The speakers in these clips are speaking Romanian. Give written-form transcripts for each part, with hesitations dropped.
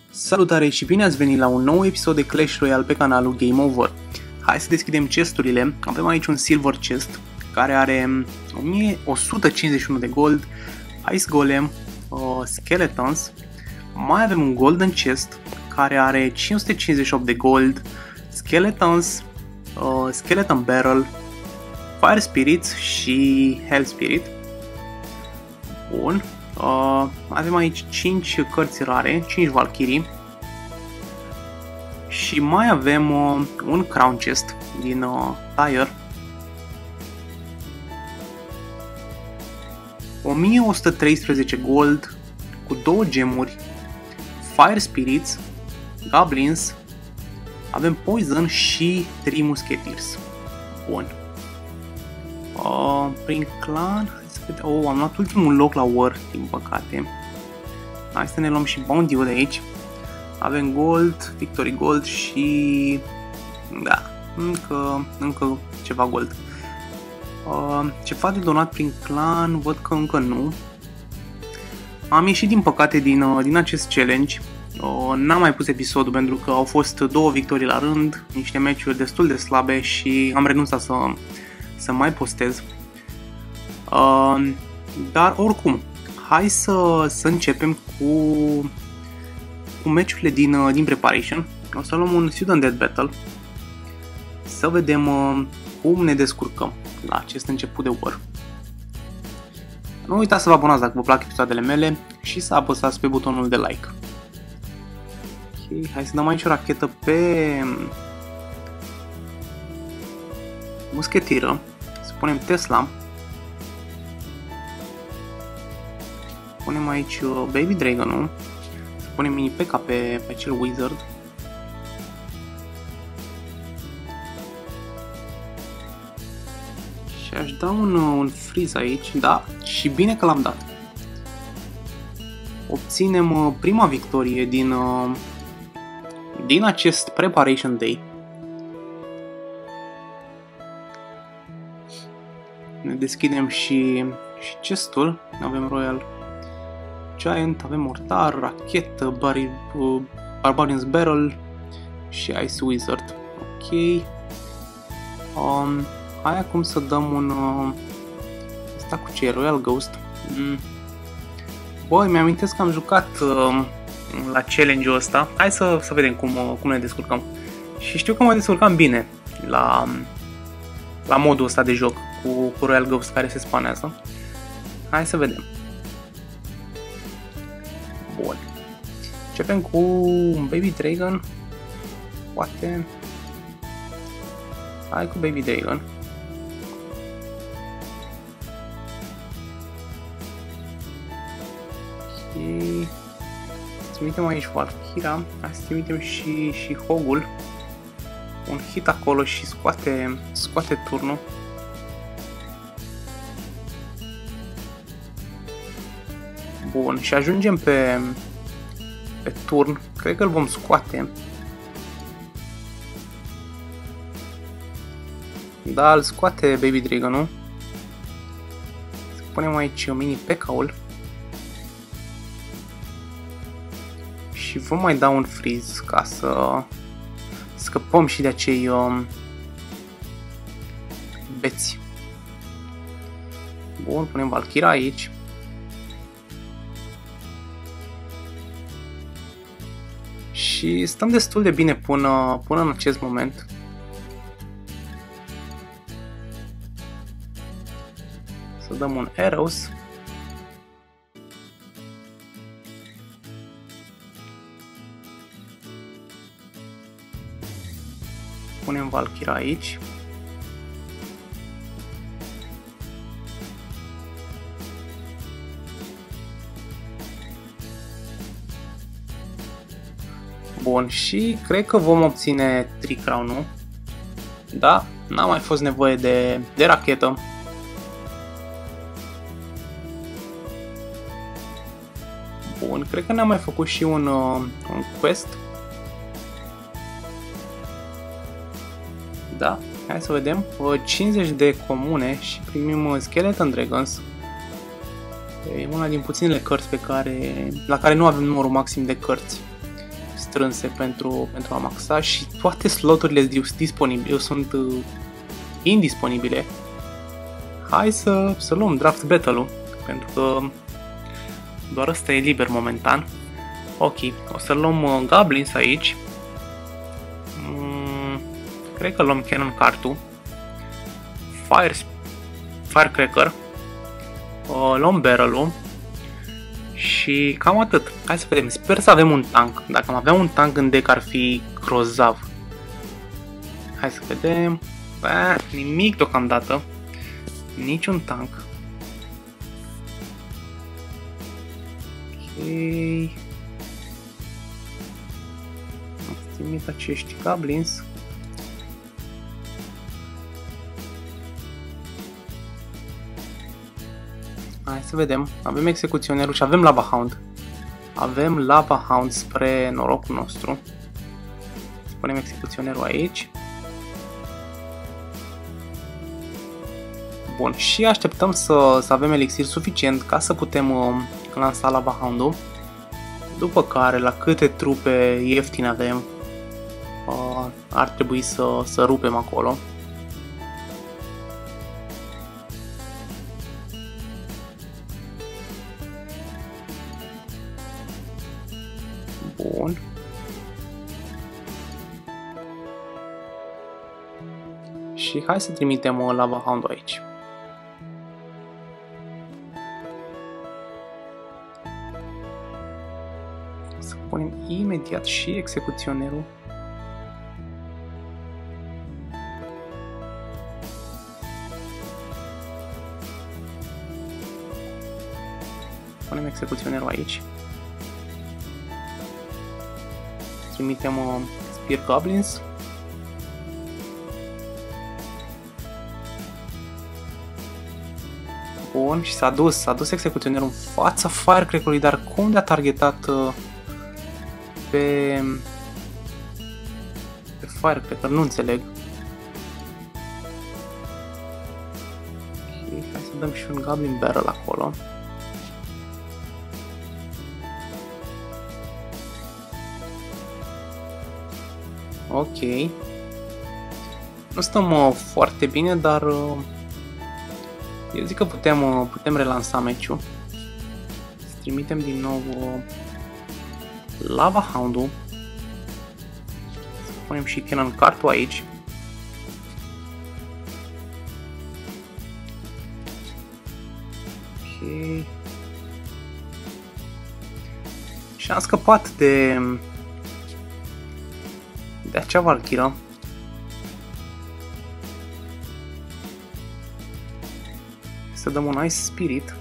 Salutare și bine ați venit la un nou episod de Clash Royale pe canalul Game Over. Hai să deschidem chesturile. Avem aici un Silver Chest care are 1151 de gold, Ice Golem, Skeletons. Mai avem un Golden Chest care are 558 de gold, Skeletons, Skeleton Barrel, Fire Spirits și Hell Spirit. Bun. Avem aici 5 cărți rare, 5 Valkyrie. Și mai avem un Crown Chest din Tire. 1113 gold cu 2 gemuri, Fire Spirits, Goblins, avem Poison și 3 Musketeers. Bun. Prin clan, am luat ultimul loc la War, din păcate. Hai să ne luăm și bounty-ul de aici. Avem gold, victory gold și... da, încă ceva gold. Ceva de donat prin clan, văd că încă nu. Am ieșit din păcate din acest challenge. N-am mai pus episodul pentru că au fost 2 victorii la rând, niște meciuri destul de slabe și am renunțat să mai postez. Dar oricum, hai să începem cu meciurile din Preparation. O să luăm un Student Death Battle, să vedem cum ne descurcăm la acest început de War. Nu uitați să vă abonați dacă vă plac episoadele mele și să apăsați pe butonul de like. Ok, hai să dăm aici o rachetă pe muschetiră, să punem Tesla. Punem aici Baby Dragon-ul, să punem mini P.K. pe acel Wizard. Și aș da un freeze aici, da, și bine că l-am dat. Obținem prima victorie din acest Preparation Day. Ne deschidem și chestul, avem Royal Giant, avem mortar, rachetă, Barbarian's Barrel și Ice Wizard. Ok. Hai acum să dăm un... asta cu ce e? Royal Ghost. Băi, mi-amintesc că am jucat la challenge-ul ăsta. Hai să vedem cum ne descurcăm. Și știu că mă descurcam bine la modul ăsta de joc cu Royal Ghost care se spanează. Hai să vedem. Bun. Începem cu un Baby Dragon. Poate... hai cu Baby Dragon. Ok. Trimitem aici Valkyria. Hai să trimitem și Hogul. Un hit acolo și scoate turnul. Bun, și ajungem pe turn. Cred că îl vom scoate. Da, îl scoate Baby Dragon-ul. Să punem aici mini P.K.-ul. Și vom mai da un freeze ca să scăpăm și de acei beți. Bun, punem Valkyria aici. Și stăm destul de bine până în acest moment. Să dăm un Arrows. Punem Valkyria aici. Bun, și cred că vom obține Trick Crown-ul. Da, n-a mai fost nevoie de rachetă. Bun, cred că ne-am mai făcut și un quest. Da, hai să vedem. 50 de comune și primim Skeleton Dragons. E una din puținele cărți la care nu avem numărul maxim de cărți. strânse pentru a maxa și toate sloturile disponibile sunt indisponibile. Hai să luăm Draft Battle-ul, pentru că doar ăsta e liber momentan. Ok, o să luăm Goblins aici. Cred că luăm Cannon Cart-ul. Firecracker. Luăm Barrel-ul. Și cam atât. Hai să vedem. Sper să avem un tank. Dacă am avea un tank în deck ar fi grozav. Hai să vedem. Nimic deocamdată. Niciun tank. Ok. Am trimit acești Goblins. Hai să vedem. Avem execuționerul și avem Lava Hound. Avem Lava Hound spre norocul nostru. Punem execuționerul aici. Bun, și așteptăm să avem elixir suficient ca să putem lansa Lava Hound-ul. După care, la câte trupe ieftine avem, ar trebui să rupem acolo. Bun. Și hai să trimitem Lava Hound aici. Să punem imediat și execuționerul. Punem execuționerul aici. Trimitem Spear Goblins. Bun, și s-a dus execuționerul în fața Firecracker-ului, dar cum de-a targetat pe Firecracker? Nu înțeleg. Okay, hai să dăm și un Goblin Barrel acolo. Ok. Nu stăm foarte bine, dar eu zic că putem relansa meciul. Să trimitem din nou Lava Hound-ul. Să punem și Cannon Cart-ul aici. Ok. Și am scăpat de acea Valkyra. Să dăm un Ice Spirit.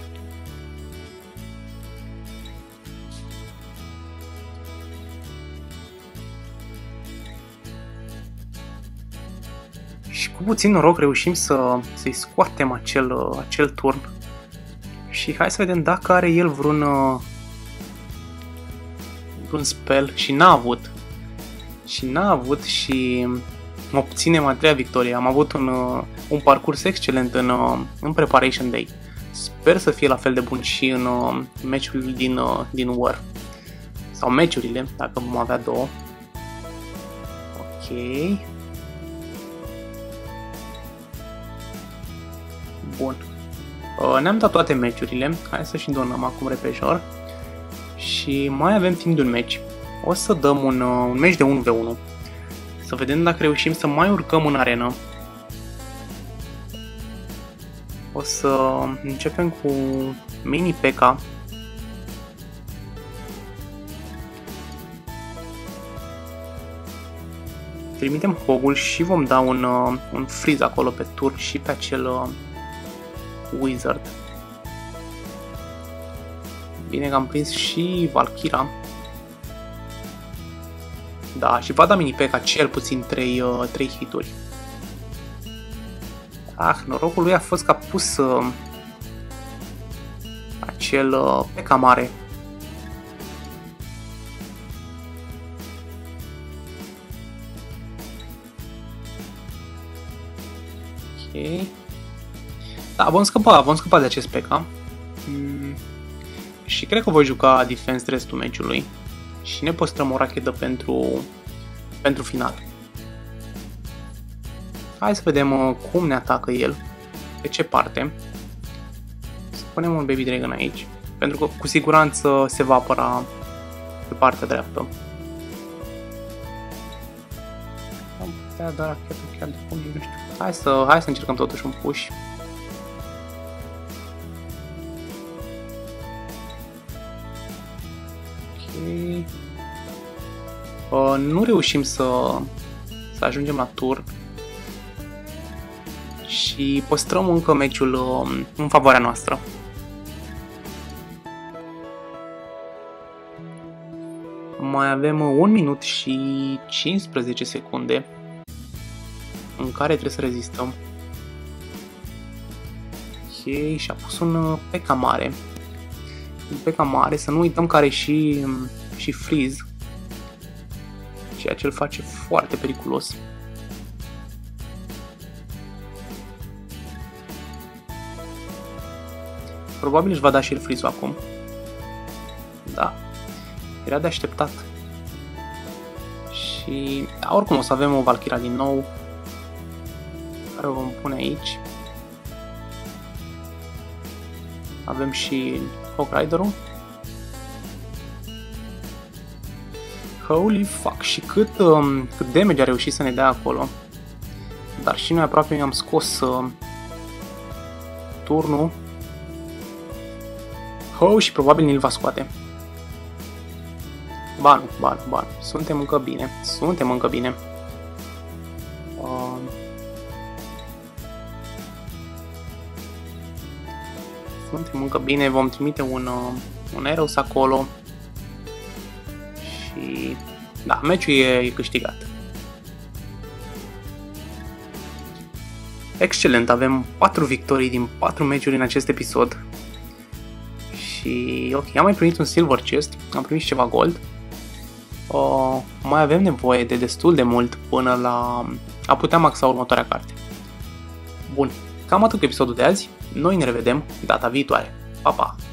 Și cu puțin noroc reușim să-i scoatem acel turn. Și hai să vedem dacă are el vreun spell și n-a avut. Și obținem a treia victorie. Am avut un parcurs excelent în Preparation Day. Sper să fie la fel de bun și în meciul din War. Sau meciurile, dacă vom avea două. Ok. Bun. Ne-am dat toate meciurile. Hai să și donăm acum repejor. Și mai avem timp de un meci. O să dăm un meci de 1v1. Să vedem dacă reușim să mai urcăm în arenă. O să începem cu Mini P.E.K.K.A. Trimitem Hogul și vom da un freeze acolo pe turn și pe acel Wizard. Bine că am prins și Valkyra. Da, și va da Mini P.E.K.K.A cel puțin 3 hituri. Norocul lui a fost că a pus acel P.E.K.K.A mare. Ok. Da, vom scăpa de acest P.E.K.K.A. Și cred că voi juca defense restul meciului. și ne păstrăm o rachetă pentru final. Hai să vedem cum ne atacă el, pe ce parte. Să punem un Baby Dragon aici, pentru că cu siguranță se va apăra pe partea dreaptă. Am putea da rachetă chiar de cum, nu știu. Hai să încercăm totuși un push. Ok. Nu reușim să ajungem la turn. Și păstrăm încă meciul în favoarea noastră. Mai avem 1 minut și 15 secunde în care trebuie să rezistăm. Ok, și-a pus un P.E.K.K.A mare. Un P.E.K.K.A mare, să nu uităm că are și freeze. Ceea ce îl face foarte periculos. Probabil își va da și el freeze-ul acum. Da. Era de așteptat. Și oricum o să avem o Valkyria din nou, care o vom pune aici. Avem și Hawk Rider-ul. Holy fuck, și cât damage a reușit să ne dea acolo. Dar și noi aproape mi-am scos turnul. Și probabil ni-l va scoate. Ba nu. Suntem încă bine. Suntem încă bine. Vom trimite un Eros acolo. Și da, meciul e câștigat. Excelent, avem 4 victorii din 4 meciuri în acest episod. Și ok, am mai primit un silver chest, am primit ceva gold. Mai avem nevoie de destul de mult până la a putea maxa următoarea carte. Bun, cam atât cu episodul de azi. Noi ne revedem data viitoare. Pa, pa!